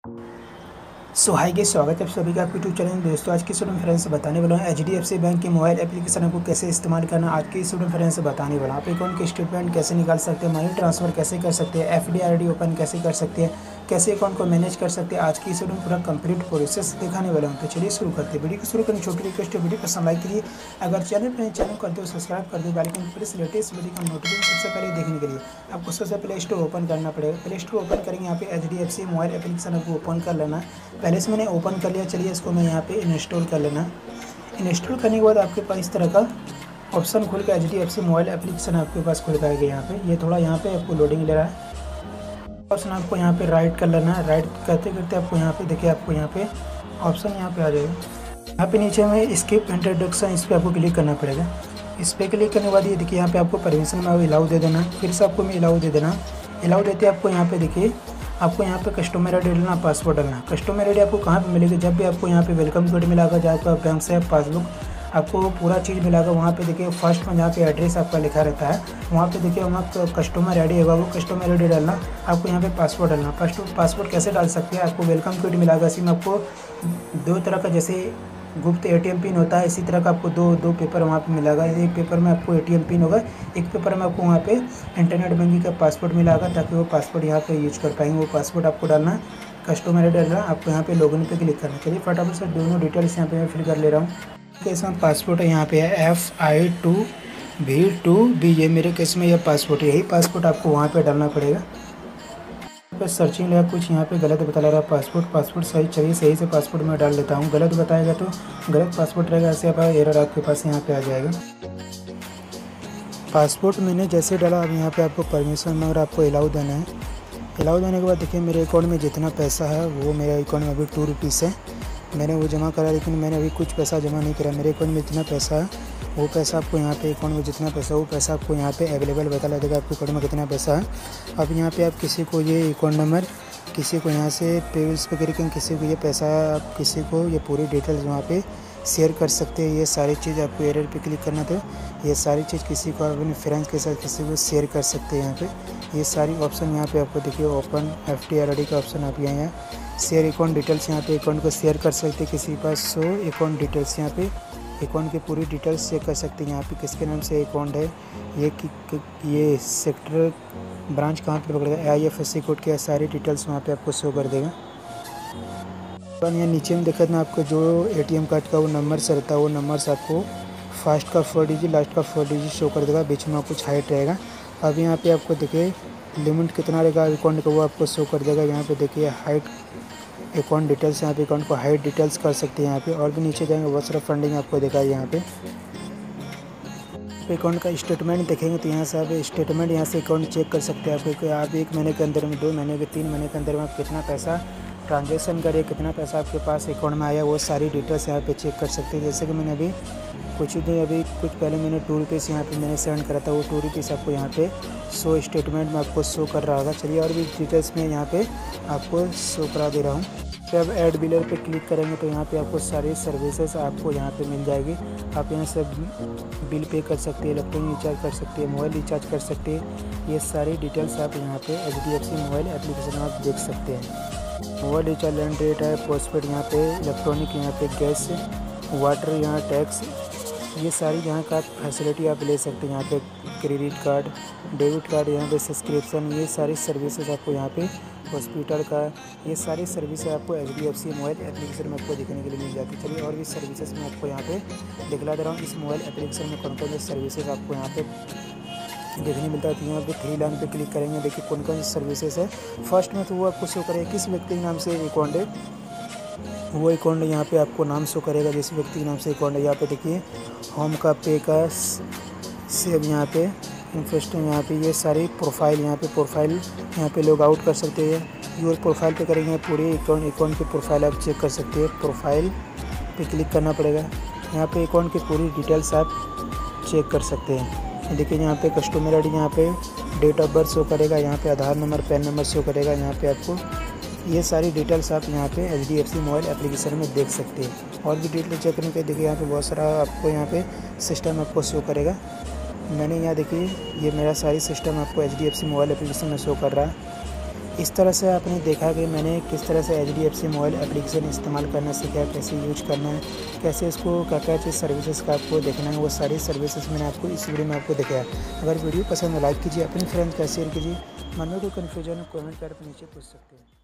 सो hi guys, स्वागत है आप सभी का आपके यूट्यूब चैनल में। दोस्तों, आज की स्टूडेंट फ्रेंड्स बताने वाला हूँ एचडीएफसी बैंक के मोबाइल एप्लीकेशन को कैसे इस्तेमाल करना। आज की स्टूडेंट फ्रेंड्स बताने वाला हूँ आप अकाउंट के स्टेटमेंट कैसे निकाल सकते हैं, मनी ट्रांसफर कैसे कर सकते हैं, एफडी आरडी ओपन कैसे कर सकते हैं, कैसे अकाउंट को मैनेज कर सकते हैं। आज की स्टूडेंट पूरा कंप्लीट प्रोसेस दिखाने वाला हूँ। तो चलिए शुरू करते हैं। वीडियो को शुरू करने छोटी रिक्वेस्ट है, वीडियो को लाइक कीजिए। अगर चैनल कर दो सब्सक्राइब कर दो, bell icon press latest video का नोटिफिकेशन सबसे पहले देखने के लिए आपको सबसे पहले स्टोर ओपन करना पड़ेगा। प्ले स्टोर ओपन करेंगे, यहाँ पे एचडीएफसी मोबाइल एप्लीकेशन आपको ओपन कर लेना है। पहले से मैंने ओपन कर लिया, चलिए इसको मैं यहाँ पे इंस्टॉल कर लेना। इंस्टॉल करने के बाद आपके पास इस तरह का ऑप्शन खुल के एचडीएफसी मोबाइल एप्लीकेशन आपके पास खुल पाएगा। यहाँ पे ये थोड़ा यहाँ पे आपको लोडिंग ले रहा है। ऑप्शन आपको यहाँ पे राइट कर लेना है। राइट करते करते आपको यहाँ पे देखिए, आपको यहाँ पे ऑप्शन यहाँ पे आ जाएगा। यहाँ पे नीचे में स्किप इंट्रोडक्शन, इस पर आपको क्लिक करना पड़ेगा। इस पर क्लिक करने के बाद ये देखिए, यहाँ पे आपको परमिशन में अलाउ दे देना। फिर से आपको मैं अलाउ दे देना। अलाउ देते आपको यहाँ पे देखिए, आपको यहाँ पे कस्टमर आईडी डालना, पासवर्ड डालना। कस्टमर आईडी आपको कहाँ पे मिलेगी, जब भी आपको यहाँ पे वेलकम कोड मिलेगा, जहाँ पे बैंक से पासबुक आपको पूरा चीज़ मिलेगा, वहाँ पे देखिए फर्स्ट में जहाँ पे एड्रेस आपका लिखा रहता है, वहाँ पे देखिए वहाँ कस्टमर आईडी होगा, वो कस्टमर आईडी डालना। आपको यहाँ पे पासवर्ड डालना। पासवर्ड कैसे डाल सकते हैं, आपको वेलकम कोड मिलेगा, इसी में आपको दो तरह का, जैसे गुप्त एटीएम पिन होता है, इसी तरह का आपको दो पेपर वहाँ पे मिलेगा। एक पेपर में आपको एटीएम पिन होगा, एक पेपर में आपको वहाँ पे इंटरनेट बैंकिंग का पासवर्ड मिलेगा, ताकि वो पासवर्ड यहाँ पे यूज कर पाएंगे। वो पासवर्ड आपको डालना, कस्टमर आईडी डालना, आपको यहाँ पे लॉगिन पे क्लिक करना। चलिए फटाफट से दोनों डिटेल्स यहाँ पे मैं फिल कर ले रहा हूँ। केस में पासपोर्ट है, यहाँ पे है FI2V2B, ये मेरे केस में यह पासपोर्ट है। यही पासपोर्ट आपको वहाँ पे डालना पड़ेगा। पे सर्चिंग लगा, कुछ यहाँ पे गलत बता रहा है। पासपोर्ट सही चाहिए, सही से पासपोर्ट मैं डाल लेता हूँ। गलत बताएगा तो गलत पासपोर्ट रहेगा, ऐसे आप एरर आपके पास यहाँ पे आ जाएगा। पासपोर्ट मैंने जैसे डाला, अब यहाँ पे आपको परमिशन मगर आपको अलाउ देना है। अलाउ देने के बाद देखिए, मेरे अकाउंट में जितना पैसा है वो मेरे अकाउंट में अभी 2 रुपीज़ है। मैंने वो जमा करा, लेकिन मैंने अभी कुछ पैसा जमा नहीं करा। मेरे अकाउंट में जितना पैसा है वो पैसा आपको यहाँ पे अकाउंट में जितना पैसा, वो पैसा आपको यहाँ पे अवेलेबल बता देगा आपके अकाउंट में कितना पैसा है। अब यहाँ पे आप किसी को ये अकाउंट नंबर, किसी को यहाँ से पेबिल्स पे करके किसी को ये पैसा, आप किसी को ये पूरी डिटेल्स वहाँ पे शेयर कर सकते हैं। ये सारी चीज़ आपको एरर पे क्लिक करना था। ये सारी चीज़ किसी को अपने फ्रेंड्स के साथ किसी को शेयर कर सकते हैं। यहाँ पे ये सारी ऑप्शन यहाँ पे आपको देखिए, ओपन FD आरडी का ऑप्शन आप यहाँ शेयर अकाउंट डिटेल्स, यहाँ पे अकाउंट को शेयर कर सकते हैं किसी के पास। सो अकाउंट डिटेल्स, यहाँ पे अकाउंट की पूरी डिटेल्स शेयर कर सकते हैं। यहाँ पे किसके नाम से अकाउंट है, ये सेक्टर ब्रांच कहाँ पे पकड़ेगा, IFSC कोड के सारी डिटेल्स वहाँ पे आपको शो कर देगा। यहाँ नीचे में देखा ना, आपको जो ATM कार्ड का वो नंबर से रहता है, वो नंबर से आपको फर्स्ट का 4 डिजिट, लास्ट का 4 डिजिट शो कर देगा। बीच में कुछ हाइट रहेगा। अब यहाँ पे आपको देखिए लिमिट कितना रहेगा अकाउंट का, वो आपको शो कर देगा। यहाँ पे देखिए हाइट अकाउंट डिटेल्स, यहाँ पे अकाउंट को हाइट डिटेल्स कर सकते हैं। यहाँ पे और भी नीचे जाएंगे, बहुत सारा फंडिंग आपको देखा है। यहाँ पे अकाउंट का स्टेटमेंट देखेंगे तो यहाँ से आप स्टेटमेंट, यहाँ से अकाउंट चेक कर सकते हैं। आप 1 महीने के अंदर में, 2 महीने के, 3 महीने के अंदर में आप कितना पैसा ट्रांजेक्शन करें, कितना पैसा आपके पास अकाउंट में आया, वो सारी डिटेल्स यहाँ पे चेक कर सकते हैं। जैसे कि मैंने अभी कुछ पहले मैंने 2 रुपीज़ यहाँ पे मैंने सेंड करा था, वो 2 रुपीज़ आपको यहाँ पे शो स्टेटमेंट में आपको शो कर रहा होगा। चलिए और भी डिटेल्स में यहाँ पे आपको शो करा दे रहा हूँ। जब ऐड बिलर पे क्लिक करेंगे तो यहाँ पे आपको सारी सर्विसेज आपको यहाँ पे मिल जाएगी। आप यहाँ से बिल पे कर सकते हैं, इलेक्ट्रॉनिक रिचार्ज कर सकते हैं, मोबाइल रिचार्ज कर सकते हैं। ये सारी डिटेल्स आप यहाँ पे HDFC मोबाइल एप्लीकेशन में आप देख सकते हैं। मोबाइल रिचार्ज, लैंड रेट है, पोस्टपेड, यहाँ पे इलेक्ट्रॉनिक, यहाँ पे गैस, वाटर, यहाँ टैक्स, ये सारी यहाँ का फैसिलिटी आप ले सकते हैं। यहाँ पे क्रेडिट कार्ड, डेबिट कार्ड, यहाँ पे सब्सक्रिप्शन, ये सारी सर्विसेज आपको यहाँ पे हॉस्पिटल का, ये सारी सर्विसेज आपको HDFC मोबाइल एप्लीकेशन में आपको देखने के लिए मिल जाती है। चलिए और भी सर्विसेज मैं आपको यहाँ पे दिखला दे रहा हूँ। इस मोबाइल एप्लीकेशन में कौन कौन से सर्विसेज आपको यहाँ पे देखने मिलता है। तो यहाँ पे 3 लाइन पे क्लिक करेंगे, देखिए कौन कौन सी सर्विसेज है। फर्स्ट में तो वो आपको शो करेगा किस व्यक्ति के नाम से अकाउंट है, वो अकाउंट यहाँ पे आपको नाम शो करेगा जिस व्यक्ति के नाम से अकाउंट है। यहाँ पे देखिए होम का, पे का, सेव, यहाँ पे इन्वेस्ट, यहाँ पे ये सारी प्रोफाइल, यहाँ पे प्रोफाइल, यहाँ पे लॉग आउट कर सकते हैं। यूर प्रोफाइल पे करेंगे, पूरे अकाउंट की प्रोफाइल आप चेक कर सकते हैं। प्रोफाइल पे क्लिक करना पड़ेगा। यहाँ पे अकाउंट की पूरी डिटेल्स आप चेक कर सकते हैं। देखिए यहाँ पे कस्टमर आईडी, यहाँ पे डेट ऑफ बर्थ शो करेगा, यहाँ पे Aadhaar number, PAN number show करेगा। यहाँ पे आपको ये सारी डिटेल्स आप यहाँ पे HDFC मोबाइल एप्लीकेशन में देख सकते हैं। और भी डिटेल चेक करने के देखिए यहाँ पे बहुत सारा आपको यहाँ पे सिस्टम आपको शो करेगा। मैंने यहाँ देखिए ये मेरा सारी सिस्टम आपको HDFC मोबाइल एप्लीकेशन में शो कर रहा है। इस तरह से आपने देखा कि मैंने किस तरह से HDFC मोबाइल एप्लीकेशन इस्तेमाल करना सीखा, कैसे यूज करना है, कैसे इसको क्या-क्या चीज़ सर्विसेज़ का आपको देखना है, वो सारी सर्विसेज़ मैंने आपको इस वीडियो में आपको दिखाया। अगर वीडियो पसंद है लाइक कीजिए, अपनी फ्रेंड्स का शेयर कीजिए। मन में कोई कन्फ्यूजन हो कमेंट करके नीचे पूछ सकते हैं।